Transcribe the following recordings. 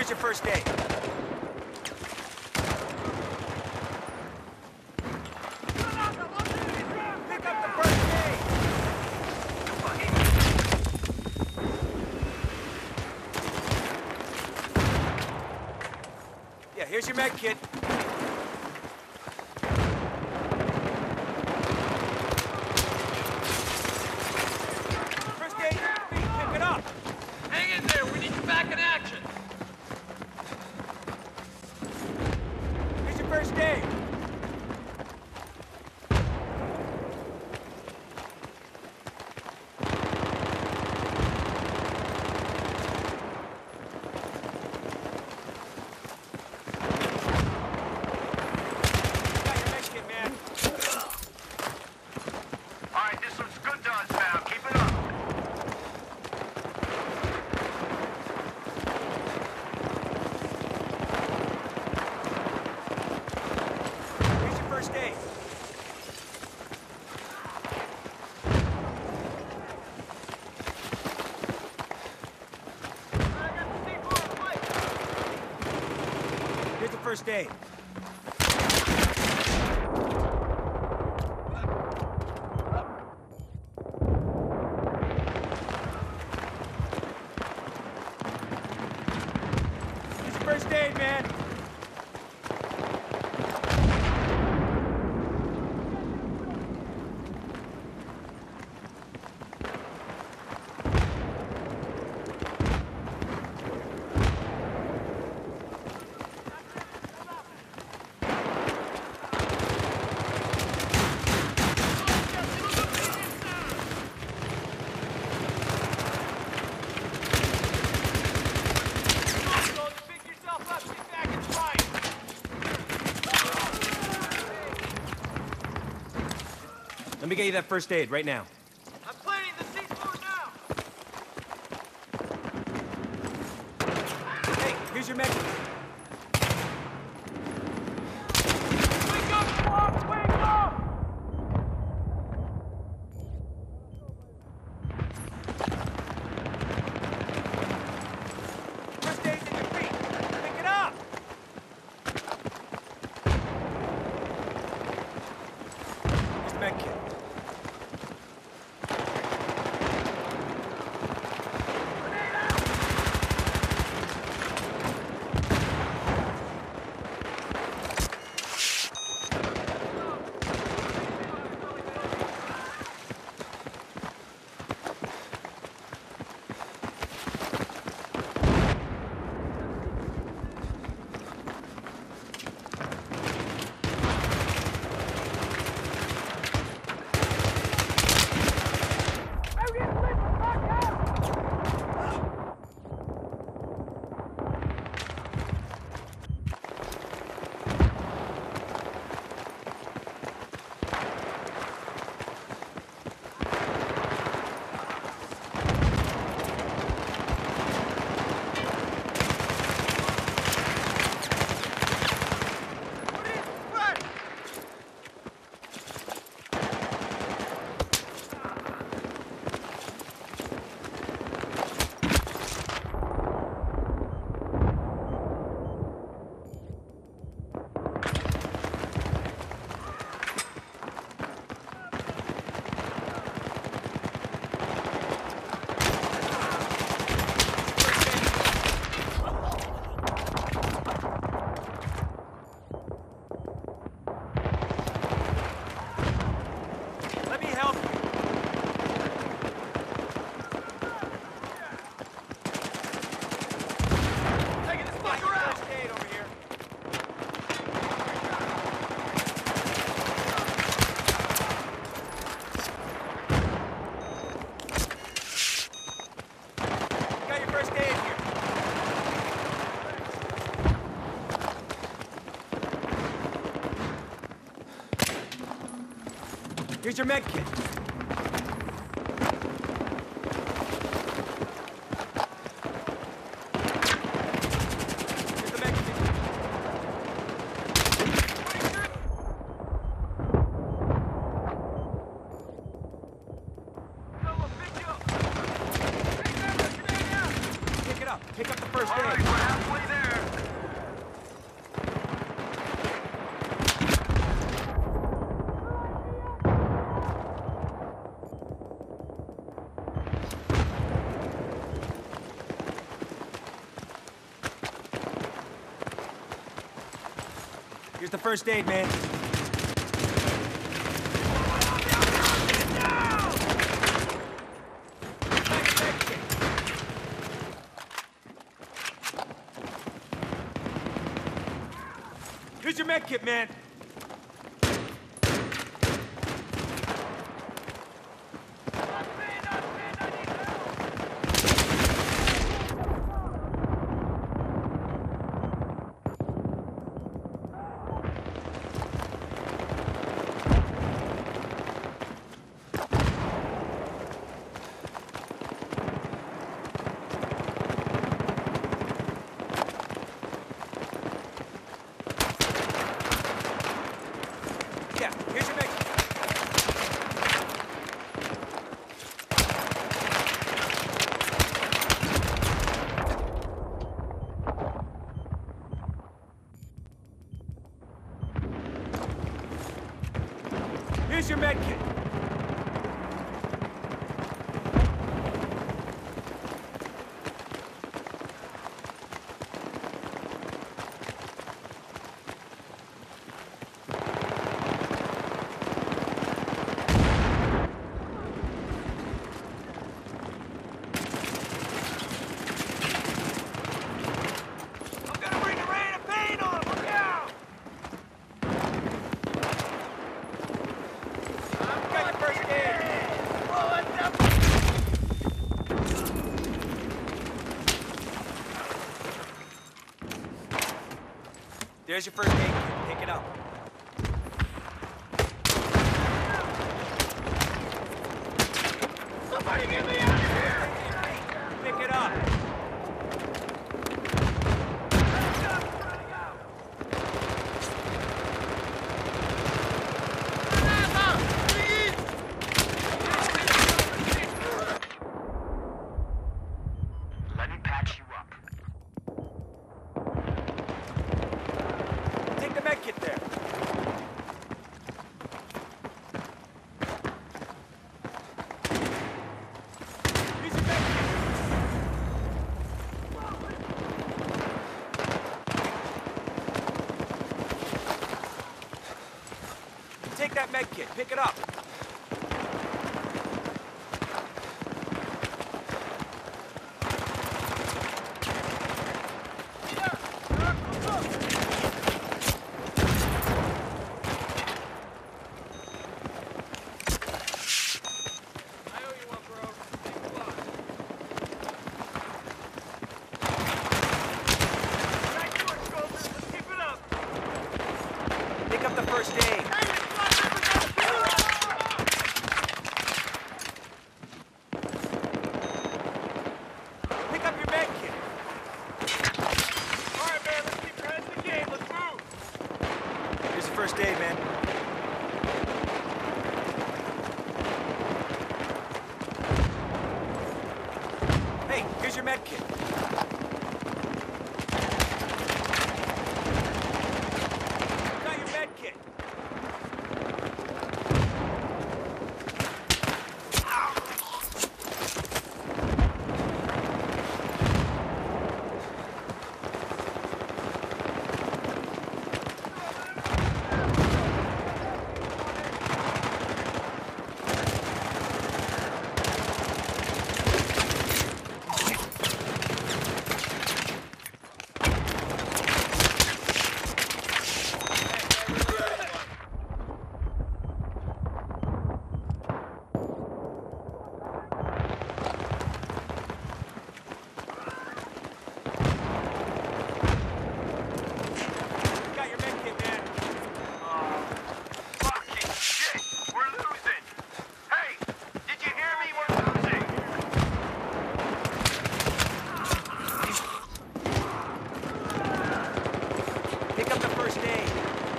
Here's your first aid. Pick up the first aid. Yeah, here's your med kit. First aid, pick it up. Hang in there, we need you back in action. Here's your first aid. Here's the first aid. Here's your first aid, man. Let me get you that first aid right now. I'm planting the C4 now. Hey, here's your med kit. Wake up, Swamp! Wake up! First aid's in your feet. Pick it up. Here's the med kit. Let me help you. Taking this fucker out! First aid over here. Got your first aid here. Here's your med kit. Here's the med kit. Pick it up. Pick up the first aid. All right, we're halfway there. Here's the first aid, man. Here's your med kit, man. Yeah, here's your med kit. Here's your med kit. I'm gonna bring a rain of pain on him. Look out! Got your first aid. There's your first aid kit. Pick it up. Somebody get me out of here! Pick it up. Let me patch you up. Take the med kit there. Here's your med kit. Take that med kit. Pick it up. I owe you one, bro. Thanks a lot. Thank you, Scopers. Let's keep it up. Pick up the first aid. Pick up your med kit. All right, man. Let's keep your heads in the game. Let's move. Here's the first aid, man. Hey, here's your med kit. Got your med kit. Got your med kit, man. Fucking shit! We're losing! Hey! Did you hear me? We're losing! Pick up the first aid.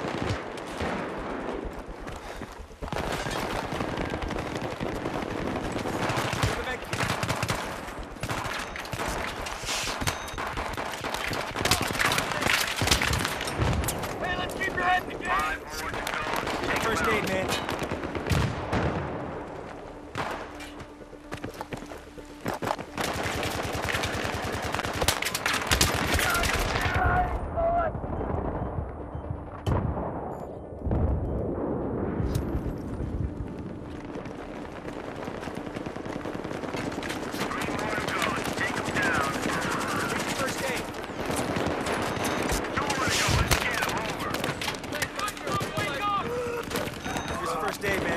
Here's the med kit. Hey, let's keep your heads in the game. 5 more to go. Take first aid, man. First aid, man.